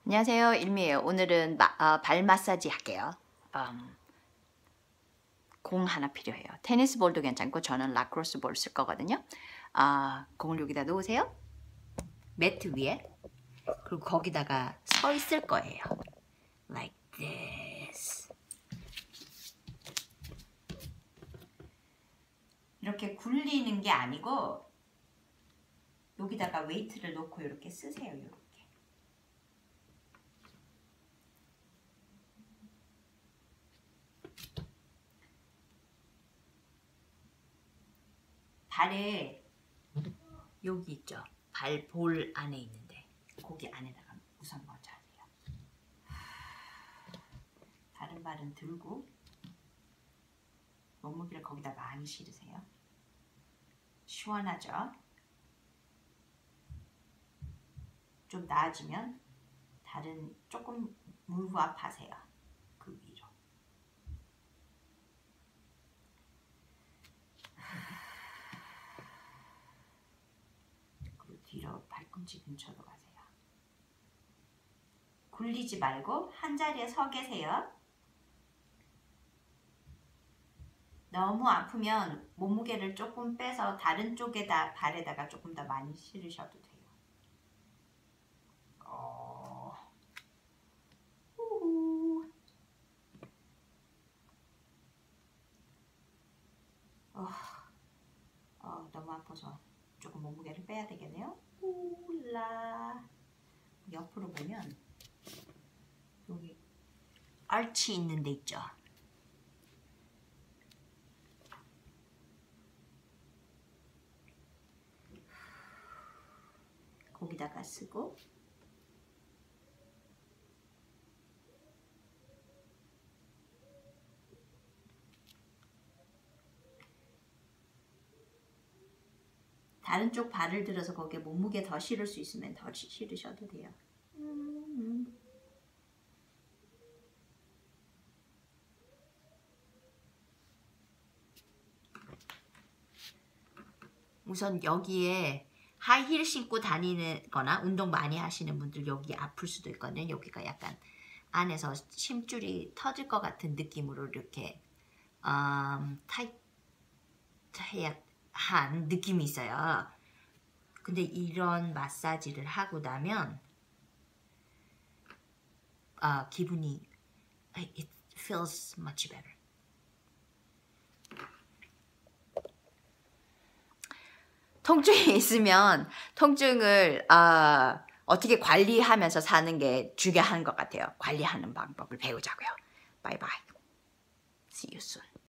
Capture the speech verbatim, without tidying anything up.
안녕하세요, 일미예요. 오늘은 마, 어, 발 마사지 할게요. 음, 공 하나 필요해요. 테니스 볼도 괜찮고 저는 라크로스 볼 쓸 거거든요. 아, 공을 여기다 놓으세요. 매트 위에. 그리고 거기다가 서 있을 거예요. Like this. 이렇게 굴리는 게 아니고 여기다가 웨이트를 놓고 이렇게 쓰세요. 이렇게. 발에 여기 있죠. 발 볼 안에 있는데 거기 안에다가 우선 먼저 하세요. 다른 발은 들고 몸무게를 거기다 많이 실으세요. 시원하죠? 좀 나아지면 다른 조금 무브업 하세요. 그 위로. 그리고 뒤로 발꿈치 근처로 가세요. 굴리지 말고 한 자리에 서 계세요. 너무 아프면 몸무게를 조금 빼서 다른 쪽에다 발에다가 조금 더 많이 실으셔도 돼요. 어... 우후. 어... 어, 너무 아파서 조금 몸무게를 빼야 되겠네요. 울라. 옆으로 보면 여기 알치 있는 데 있죠. 거기다가 쓰고 다른 쪽 발을 들어서 거기에 몸무게 더 실을 수 있으면 더 실으셔도 돼요. 음. 우선 여기에 하이힐 신고 다니는 거나 운동 많이 하시는 분들 여기 아플 수도 있거든요. 여기가 약간 안에서 심줄이 터질 것 같은 느낌으로 이렇게 음, 타이트한 느낌이 있어요. 근데 이런 마사지를 하고 나면 어, 기분이 it feels much better. 통증이 있으면 통증을 어, 어떻게 관리하면서 사는 게 중요한 것 같아요. 관리하는 방법을 배우자고요. 바이바이. See you soon.